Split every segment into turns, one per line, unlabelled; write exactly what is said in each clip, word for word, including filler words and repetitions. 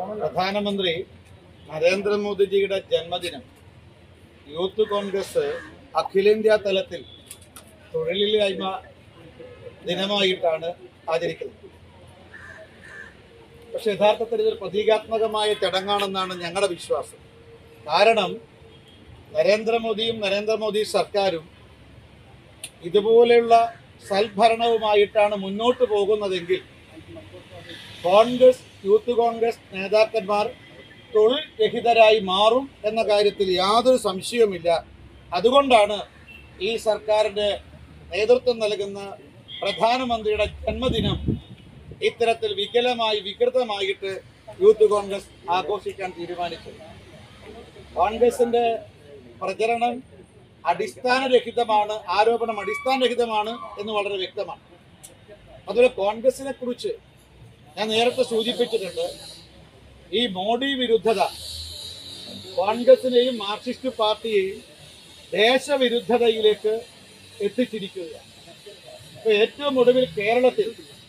പ്രധാനമന്ത്രി നരേന്ദ്രമോദിജിയുടെ ജന്മദിനം യൂത്ത് കോൺഗ്രസ് അഖിലേന്ത്യാ തലത്തിൽ തൊഴിലില്ലായ്മ ദിനമായിട്ടാണ് ആചരിക്കുന്നത്. പക്ഷെ യഥാർത്ഥത്തിൽ ഇതൊരു പ്രതീകാത്മകമായ ചടങ്ങാണെന്നാണ് ഞങ്ങളുടെ വിശ്വാസം. കാരണം നരേന്ദ്രമോദിയും നരേന്ദ്രമോദി സർക്കാരും ഇതുപോലെയുള്ള സൽഭരണവുമായിട്ടാണ് മുന്നോട്ട് പോകുന്നതെങ്കിൽ കോൺഗ്രസ് യൂത്ത് കോൺഗ്രസ് നേതാക്കന്മാർ തൊഴിൽ രഹിതരായി മാറും എന്ന കാര്യത്തിൽ യാതൊരു സംശയവുമില്ല. അതുകൊണ്ടാണ് ഈ സർക്കാരിൻ്റെ നേതൃത്വം നൽകുന്ന പ്രധാനമന്ത്രിയുടെ ജന്മദിനം ഇത്തരത്തിൽ വികലമായി വികൃതമായിട്ട് യൂത്ത് കോൺഗ്രസ് ആഘോഷിക്കാൻ തീരുമാനിച്ചത്. കോൺഗ്രസിൻ്റെ പ്രചരണം അടിസ്ഥാനരഹിതമാണ്, ആരോപണം അടിസ്ഥാനരഹിതമാണ് എന്ന് വളരെ വ്യക്തമാണ്. അതുപോലെ കോൺഗ്രസിനെ കുറിച്ച് ഞാൻ നേരത്തെ സൂചിപ്പിച്ചിട്ടുണ്ട്. ഈ മോഡി വിരുദ്ധത കോൺഗ്രസിനെയും മാർക്സിസ്റ്റ് പാർട്ടിയെയും ദേശവിരുദ്ധതയിലേക്ക് എത്തിച്ചിരിക്കുകയാണ്. ഇപ്പൊ ഏറ്റവും ഒടുവിൽ കേരളത്തിൽ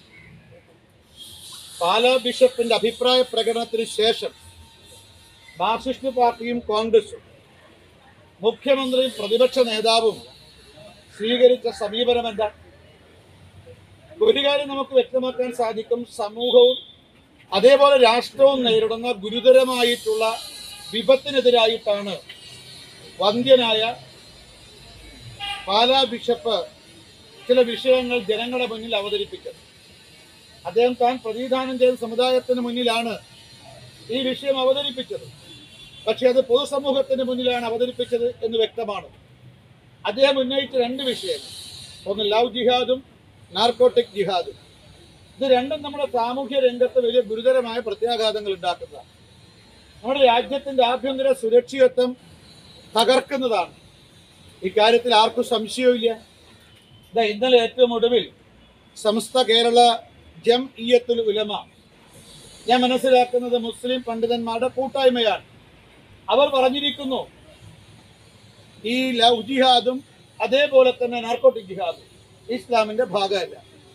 പാലാ ബിഷപ്പിന്റെ അഭിപ്രായ പ്രകടനത്തിന് ശേഷം മാർക്സിസ്റ്റ് പാർട്ടിയും കോൺഗ്രസും മുഖ്യമന്ത്രിയും പ്രതിപക്ഷ നേതാവും സ്വീകരിച്ച സമീപനം എന്താ? ഒരു കാര്യം നമുക്ക് വ്യക്തമാക്കാൻ സാധിക്കും. സമൂഹവും അതേപോലെ രാഷ്ട്രവും നേരിടുന്ന ഗുരുതരമായിട്ടുള്ള വിപത്തിനെതിരായിട്ടാണ് വന്ധ്യനായ പാലാ ബിഷപ്പ് ചില വിഷയങ്ങൾ ജനങ്ങളുടെ മുന്നിൽ അവതരിപ്പിച്ചത്. അദ്ദേഹം താൻ പ്രതിദാനം ചെയ്ത സമുദായത്തിന് മുന്നിലാണ് ഈ വിഷയം അവതരിപ്പിച്ചത്. പക്ഷെ അത് പൊതുസമൂഹത്തിന് മുന്നിലാണ് അവതരിപ്പിച്ചത് എന്ന് വ്യക്തമാണ്. അദ്ദേഹം ഉന്നയിച്ച രണ്ട് വിഷയങ്ങൾ, ഒന്ന് ലവ് ജിഹാദും നാർക്കോട്ടിക് ജിഹാദും. ഇത് രണ്ടും നമ്മുടെ സാമൂഹ്യ രംഗത്ത് വലിയ ഗുരുതരമായ പ്രത്യാഘാതങ്ങൾ ഉണ്ടാക്കുന്നതാണ്. നമ്മുടെ രാജ്യത്തിൻ്റെ ആഭ്യന്തര സുരക്ഷിതത്വം തകർക്കുന്നതാണ്. ഇക്കാര്യത്തിൽ ആർക്കും സംശയവുമില്ല. ഇതാ ഇന്നലെ ഏറ്റവും ഒടുവിൽ സമസ്ത കേരള ജംഇയ്യത്തുൽ ഉലമ, ഞാൻ മനസ്സിലാക്കുന്നത് മുസ്ലിം പണ്ഡിതന്മാരുടെ കൂട്ടായ്മയാണ്, അവർ പറഞ്ഞിരിക്കുന്നു ഈ ലവ് ജിഹാദും അതേപോലെ തന്നെ നാർക്കോട്ടിക് ജിഹാദും ഇസ്ലാമിൻ്റെ ഭാഗമല്ല.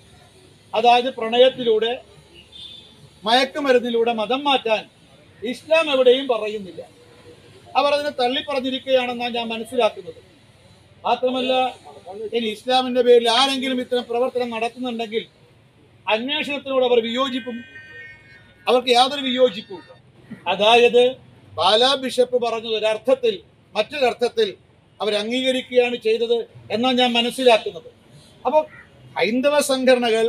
അതായത് പ്രണയത്തിലൂടെ മയക്കുമരുന്നിലൂടെ മതം മാറ്റാൻ ഇസ്ലാം എവിടെയും പറയുന്നില്ല. അവർ അതിനെ തള്ളിപ്പറഞ്ഞിരിക്കുകയാണെന്നാണ് ഞാൻ മനസ്സിലാക്കുന്നത്. മാത്രമല്ല, ഇനി ഇസ്ലാമിൻ്റെ പേരിൽ ആരെങ്കിലും ഇത്തരം പ്രവർത്തനം നടത്തുന്നുണ്ടെങ്കിൽ അന്വേഷണത്തിനോട് അവർ വിയോജിപ്പും അവർക്ക് യാതൊരു വിയോജിപ്പും. അതായത് പാലാ ബിഷപ്പ് പറഞ്ഞത് ഒരർത്ഥത്തിൽ മറ്റൊരർത്ഥത്തിൽ അവർ അംഗീകരിക്കുകയാണ് ചെയ്തത് എന്നാണ് ഞാൻ മനസ്സിലാക്കുന്നത്. അപ്പോൾ ഹൈന്ദവ സംഘടനകൾ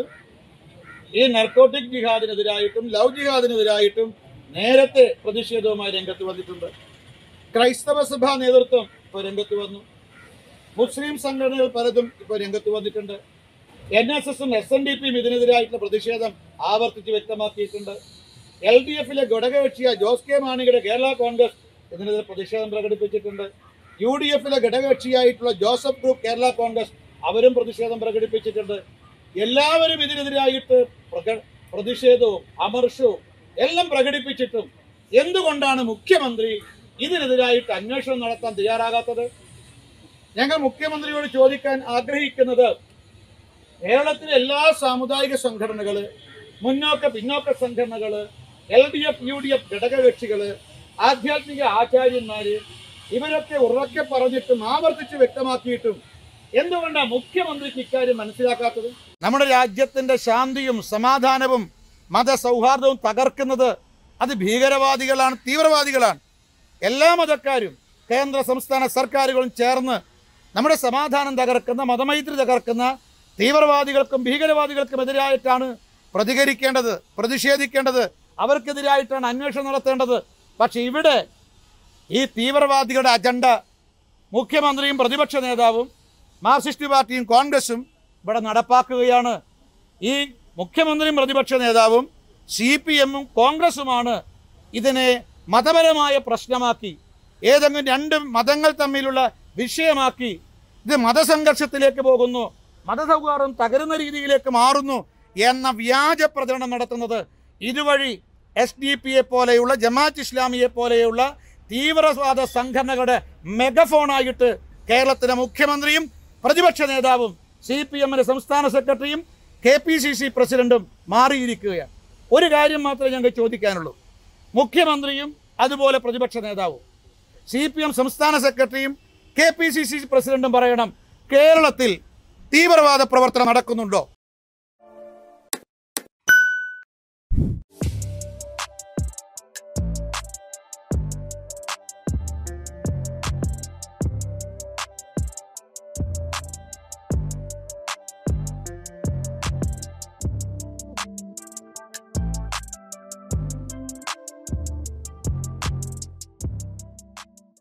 ഈ നർക്കോട്ടിക് ജിഹാദിനെതിരായിട്ടും ലവ് ജിഹാദിനെതിരായിട്ടും നേരത്തെ പ്രതിഷേധവുമായി രംഗത്ത് വന്നിട്ടുണ്ട്. ക്രൈസ്തവ സഭാ നേതൃത്വം ഇപ്പോൾ രംഗത്ത് വന്നു. മുസ്ലിം സംഘടനകൾ പലതും ഇപ്പോൾ രംഗത്ത് വന്നിട്ടുണ്ട്. എൻ എസ് എസും എസ് എൻ ഡി പിയും ഇതിനെതിരായിട്ടുള്ള പ്രതിഷേധം ആവർത്തിച്ച് വ്യക്തമാക്കിയിട്ടുണ്ട്. എൽ ഡി എഫിലെ ഘടകകക്ഷിയായ ജോസ് കെ മാണിയുടെ കേരള കോൺഗ്രസ് ഇതിനെതിരെ പ്രതിഷേധം പ്രകടിപ്പിച്ചിട്ടുണ്ട്. യു ഡി എഫിലെ ഘടകകക്ഷിയായിട്ടുള്ള ജോസഫ് ഗ്രൂപ്പ് കേരള കോൺഗ്രസ് അവരും പ്രതിഷേധം പ്രകടിപ്പിച്ചിട്ടുണ്ട്. എല്ലാവരും ഇതിനെതിരായിട്ട് പ്രതിഷേധവും അമർഷവും എല്ലാം പ്രകടിപ്പിച്ചിട്ടും എന്തുകൊണ്ടാണ് മുഖ്യമന്ത്രി ഇതിനെതിരായിട്ട് അന്വേഷണം നടത്താൻ തയ്യാറാകാത്തത്? ഞങ്ങൾ മുഖ്യമന്ത്രിയോട് ചോദിക്കാൻ ആഗ്രഹിക്കുന്നത്, കേരളത്തിലെ എല്ലാ സാമുദായിക സംഘടനകൾ, മുന്നോക്ക പിന്നോക്ക സംഘടനകൾ, L D F U D F ഘടകകക്ഷികൾ, ആധ്യാത്മിക ആചാര്യന്മാർ, ഇവരൊക്കെ ഉറക്കെ പറഞ്ഞിട്ടും ആവർത്തിച്ച് വ്യക്തമാക്കിയിട്ടും എന്തുകൊണ്ടാണ് മുഖ്യമന്ത്രിക്ക് ഇക്കാര്യം മനസ്സിലാക്കാത്തത്? നമ്മുടെ രാജ്യത്തിൻ്റെ ശാന്തിയും സമാധാനവും മതസൗഹാർദ്ദവും തകർക്കുന്നത് അത് ഭീകരവാദികളാണ്, തീവ്രവാദികളാണ്. എല്ലാ മതക്കാരും കേന്ദ്ര സംസ്ഥാന സർക്കാരുകളും ചേർന്ന് നമ്മുടെ സമാധാനം തകർക്കുന്ന, മതമൈത്രി തകർക്കുന്ന തീവ്രവാദികൾക്കും ഭീകരവാദികൾക്കും എതിരായിട്ടാണ് പ്രതികരിക്കേണ്ടത്, പ്രതിഷേധിക്കേണ്ടത്. അവർക്കെതിരായിട്ടാണ് അന്വേഷണം നടത്തേണ്ടത്. പക്ഷെ ഇവിടെ ഈ തീവ്രവാദികളുടെ അജണ്ട മുഖ്യമന്ത്രിയും പ്രതിപക്ഷ നേതാവും മാർക്സിസ്റ്റ് പാർട്ടിയും കോൺഗ്രസും ഇവിടെ നടപ്പാക്കുകയാണ്. ഈ മുഖ്യമന്ത്രിയും പ്രതിപക്ഷ നേതാവും സി പി എമ്മും കോൺഗ്രസുമാണ് ഇതിനെ മതപരമായ പ്രശ്നമാക്കി, ഏതെങ്കിലും രണ്ട് മതങ്ങൾ തമ്മിലുള്ള വിഷയമാക്കി ഇത് മതസംഘർഷത്തിലേക്ക് പോകുന്നു, മതസൗഹാർദ്ദം തകരുന്ന രീതിയിലേക്ക് മാറുന്നു എന്ന വ്യാജ പ്രചരണം നടത്തുന്നത്. ഇതുവഴി എസ് ഡി പിയെ പോലെയുള്ള ജമാഅത്ത് ഇസ്ലാമിയെ പോലെയുള്ള തീവ്രവാദ സംഘടനകളുടെ മെഗഫോണായിട്ട് കേരളത്തിലെ മുഖ്യമന്ത്രിയും പ്രതിപക്ഷ നേതാവും സി പി എമ്മിൻ്റെ സംസ്ഥാന സെക്രട്ടറിയും കെ പി സി സി പ്രസിഡന്റും മാറിയിരിക്കുകയാണ്. ഒരു കാര്യം മാത്രമേ ഞങ്ങൾക്ക് ചോദിക്കാനുള്ളൂ. മുഖ്യമന്ത്രിയും അതുപോലെ പ്രതിപക്ഷ നേതാവും സി പി എം സംസ്ഥാന സെക്രട്ടറിയും കെ പി സി സി പ്രസിഡന്റും പറയണം, കേരളത്തിൽ തീവ്രവാദ പ്രവർത്തനം നടക്കുന്നുണ്ടോ?